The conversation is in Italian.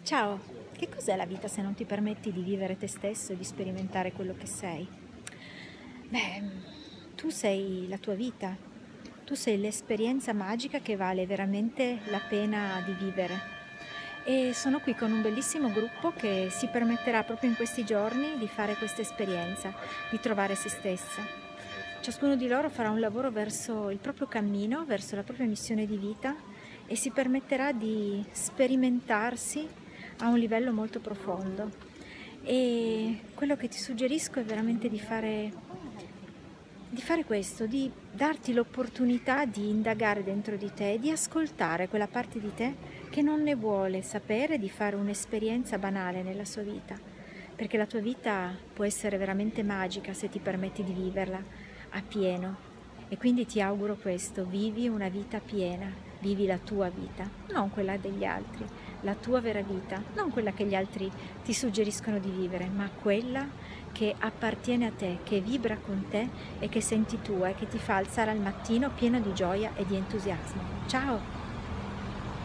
Ciao, che cos'è la vita se non ti permetti di vivere te stesso e di sperimentare quello che sei? Beh, tu sei la tua vita, tu sei l'esperienza magica che vale veramente la pena di vivere. E sono qui con un bellissimo gruppo che si permetterà proprio in questi giorni di fare questa esperienza, di trovare se stessa. Ciascuno di loro farà un lavoro verso il proprio cammino, verso la propria missione di vita e si permetterà di sperimentarsi a un livello molto profondo. E quello che ti suggerisco è veramente di fare questo, di darti l'opportunità di indagare dentro di te, di ascoltare quella parte di te che non ne vuole sapere di fare un'esperienza banale nella sua vita, perché la tua vita può essere veramente magica se ti permetti di viverla a pieno. E quindi ti auguro questo: vivi una vita piena, vivi la tua vita, non quella degli altri, la tua vera vita, non quella che gli altri ti suggeriscono di vivere, ma quella che appartiene a te, che vibra con te e che senti tua e che ti fa alzare al mattino pieno di gioia e di entusiasmo. Ciao!